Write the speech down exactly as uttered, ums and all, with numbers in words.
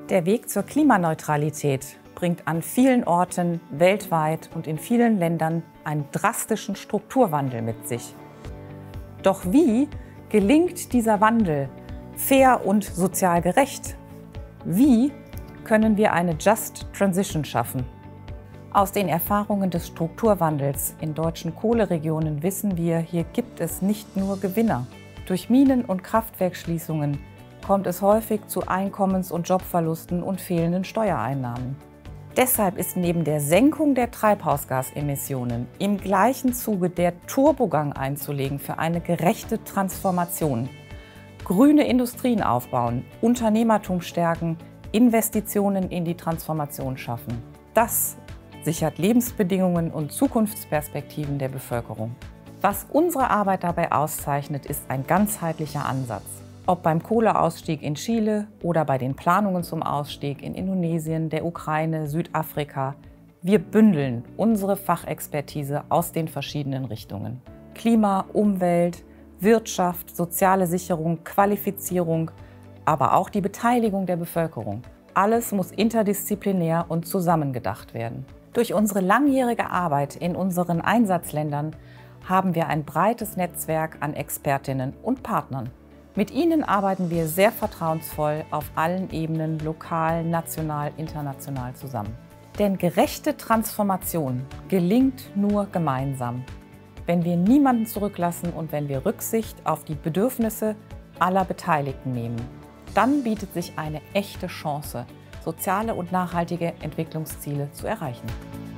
Der Weg zur Klimaneutralität bringt an vielen Orten weltweit und in vielen Ländern einen drastischen Strukturwandel mit sich. Doch wie gelingt dieser Wandel fair und sozial gerecht? Wie können wir eine Just Transition schaffen? Aus den Erfahrungen des Strukturwandels in deutschen Kohleregionen wissen wir, hier gibt es nicht nur Gewinner. Durch Minen- und Kraftwerksschließungen kommt es häufig zu Einkommens- und Jobverlusten und fehlenden Steuereinnahmen. Deshalb ist neben der Senkung der Treibhausgasemissionen im gleichen Zuge der Turbogang einzulegen für eine gerechte Transformation. Grüne Industrien aufbauen, Unternehmertum stärken, Investitionen in die Transformation schaffen. Das sichert Lebensbedingungen und Zukunftsperspektiven der Bevölkerung. Was unsere Arbeit dabei auszeichnet, ist ein ganzheitlicher Ansatz. Ob beim Kohleausstieg in Chile oder bei den Planungen zum Ausstieg in Indonesien, der Ukraine, Südafrika. Wir bündeln unsere Fachexpertise aus den verschiedenen Richtungen. Klima, Umwelt, Wirtschaft, soziale Sicherung, Qualifizierung, aber auch die Beteiligung der Bevölkerung. Alles muss interdisziplinär und zusammengedacht werden. Durch unsere langjährige Arbeit in unseren Einsatzländern haben wir ein breites Netzwerk an Expertinnen und Partnern. Mit ihnen arbeiten wir sehr vertrauensvoll auf allen Ebenen, lokal, national, international zusammen. Denn gerechte Transformation gelingt nur gemeinsam, wenn wir niemanden zurücklassen und wenn wir Rücksicht auf die Bedürfnisse aller Beteiligten nehmen. Dann bietet sich eine echte Chance, soziale und nachhaltige Entwicklungsziele zu erreichen.